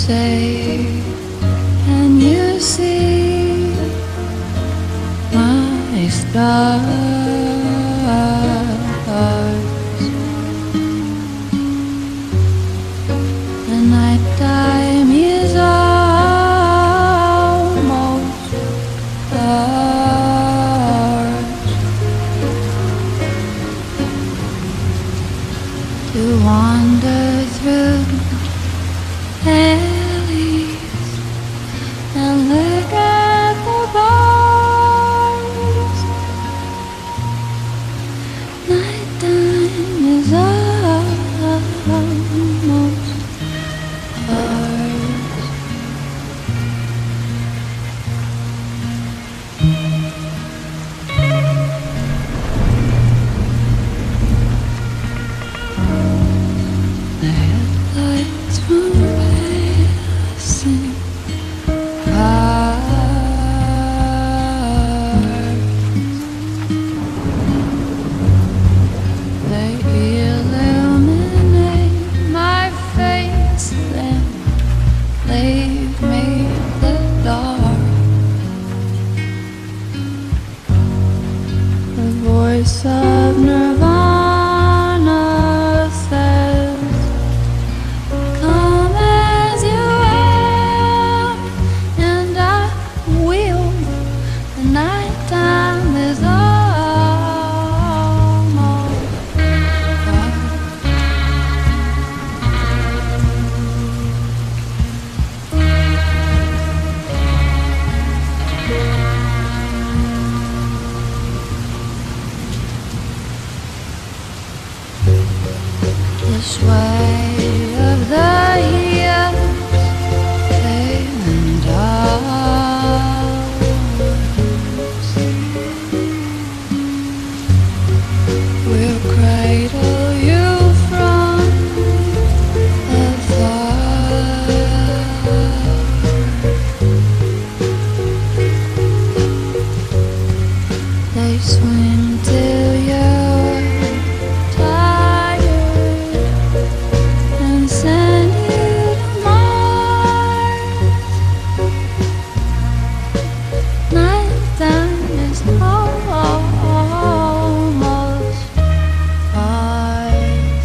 say, can you see my stars? The nighttime is almost ours to wander through alleys and look at the bars. Nighttime is almost ours. The headlights were passing cars. They illuminate my face, then leave me in the dark. The voice of Nirvana says, come as you are, and I will. The nighttime is almost dark. This way of the hills, and ours, we'll cradle you from afar. They swing till you're tired and send you to Mars. Nighttime is almost ours.